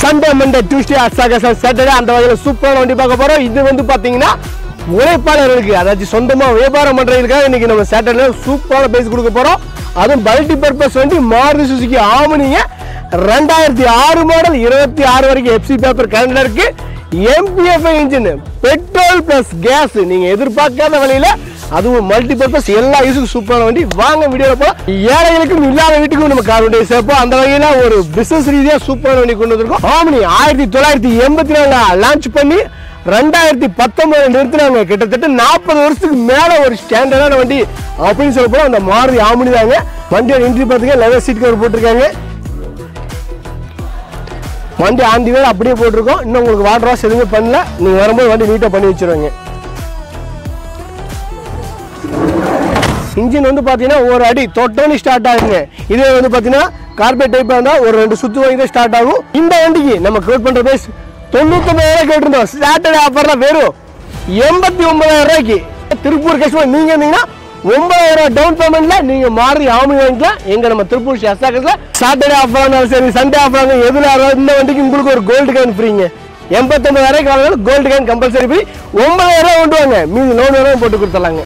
Sunday Monday Tuesday Saturday அந்த வகையில் சூப்பரான வண்டி பார்க்க போறோம். இது வந்து பாத்தீங்கன்னா உழைப்பாளர்களுக்கு, அதாச்சும் சொந்தமா வியாபாரம் பண்றதுக்காக இன்னைக்கு நம்ம சாட்டர்டே சூப்பரான பிரைஸ் கொடுக்க போறோம். அதுவும் மல்டி பர்பஸ் வண்டி மாருதி சுசுகி ஆம்னிங்க 2006 மாடல் 26 வரைக்கும் எஃப்சி பேப்பர் கரண்ட்ல இருக்கு. MPFI engine petrol plus gas நீங்க எதிர்பார்க்காத வழியில, அதுவும் மல்டி பர்பஸ் எல்லா யூஸுக்கும் சூப்பரான வண்டி. வாங்க வீடியோல போலாம். ஏழைகளுக்கும் இல்லாத வீட்டுக்கும் நம்ம கார் வண்டியை சேர்ப்போம். அந்த வகையில ஒரு பிசினஸ் ரீதியா சூப்பரான வண்டி கொண்டு வந்திருக்கோம். ஆம்னி 1984 லான்ச் பண்ணி 2019 நிறுத்தினாங்க. கிட்டத்தட்ட 40 வருஷத்துக்கு மேல ஒரு ஸ்டாண்டர்டான வண்டி அப்படின்னு சொல்ல போறோம். அந்த மாருதி ஆம்னி தாங்க. வண்டியோட என்ட்ரி பார்த்துக்க லெதர் சீட் கவர் போட்டிருக்காங்க. வண்டி ஆண்டி வேலை அப்படியே போட்டிருக்கோம். இன்னும் உங்களுக்கு வாட்டர் வாஷ் எதுவுமே பண்ணல. நீங்க வரும்போது வண்டி நீட்டா பண்ணி வச்சிருவாங்க. இன்ஜின் வந்து பாத்தீங்கன்னா ஒரு அடி தொட்டோனி ஸ்டார்ட் ஆகுங்க. இதே வந்து பாத்தீங்கன்னா கார்பெட் டைப்பா இருந்தா ஒரு 2 சுத்து வாங்கி தான் ஸ்டார்ட் ஆகும். இந்த வண்டிக்கு நம்ம கோட் பண்ற பிரைஸ் 99,000 கேட்டிருந்தோம். சாட்டர்டே ஆஃபர்ல வெறும் 89,000 ரூபாய்க்கு. திருப்பூர் கஸ்டமர் நீங்க இருந்தீங்கன்னா 9,000 டவுன் பேமெண்ட்ல நீங்க மாறி ஆமி வாங்கிக்கலாம். எங்க நம்ம திருப்பூர் எஸ்ஆர்எஸ்ல சாட்டர்டே ஆஃபர் சரி சண்டே ஆஃபர் எதுல இந்த வண்டிக்கு உங்களுக்கு ஒரு கோல்டு காயின் ஃப்ரீங்க. 89,000 கோல்டு காயின் கம்பல்சரி ஃப்ரீ. 9,000 கொண்டு வாங்க, மீதி லோன் போட்டு கொடுத்துடலாங்க.